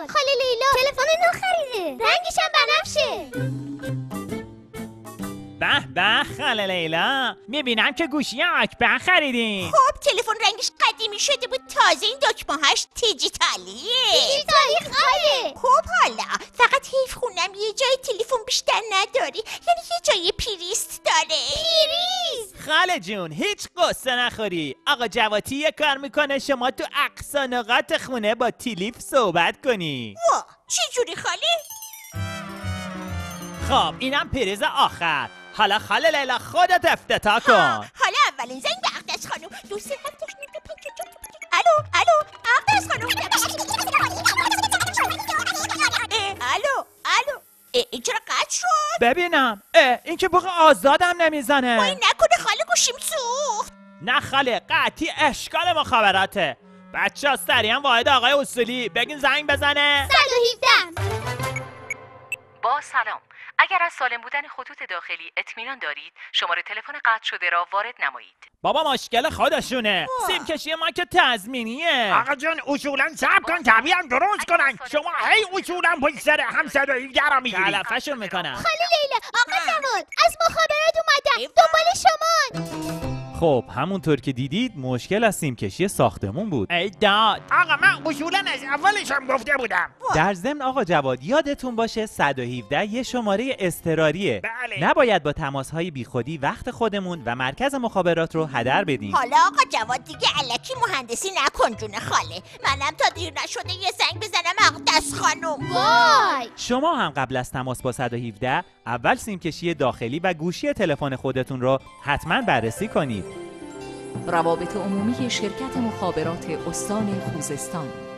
کن. خاله لیلا تلفن نو خریده، رنگش هم بنفشه. به به خاله لیلا، میبینم که گوشی اکبر خریدین. خب تلفن رنگش قدیمی شده بود، تازه این دکمه‌هاش دیجیتالیه. دیجیتالی خاله. خب حالا فقط حیف خونم یه جای تلفن بیشتر نداری، یعنی یه جای پریست داره. پریز. خاله جون هیچ قصه نخوری. آقا جواتی یه کار میکنه شما تو اقصا نقاط خونه با تیلیف صحبت کنی. وا چی جوری خاله؟ خب اینم پریز آخر. حالا خاله لیلا خودت افتتاح کن. حالا اولین زنگ به اقدس خانم. دوست هفتش نیم الو اقدس خانم. الو چرا قطع شد؟ ببینم این که بوق آزادم نمیزنه. وای نکنه خاله گوشیم سوخت. نه خاله قطعی اشکال مخابراته. بچه ها سریعا واحد آقای اصولی بگین زنگ بزنه. 117. با سلام، اگر از سالم بودن خطوط داخلی اطمینان دارید شماره تلفن قطع شده را وارد نمایید. بابا مشکل خودشونه. سیم کشی ما که تضمینیه. آقا جون اصولا صبر کن طبیعم درست کنن. شما هی اصولا پشت سر هم 117 را میگیری. علفشون میکنن. خاله لیلا آقا جواد از مخابرات اومدن دنبال شما. خب همونطور که دیدید مشکل از سیم کشی ساختمون بود. ای داد. آقا من اصولا از اولش هم گفته بودم. در ضمن آقا جواد یادتون باشه 117 یه شماره اضطراریه. بله. نباید با تماس‌های بیخودی وقت خودمون و مرکز مخابرات رو هدر بدیم. حالا آقا جواد دیگه الکی مهندسی نکن جون خاله. منم تا دیر نشده یه زنگ بزنم اقدس خانم. وای. شما هم قبل از تماس با 117 اول سیم کشی داخلی و گوشی تلفن خودتون رو حتما بررسی کنید. روابط عمومی شرکت مخابرات استان خوزستان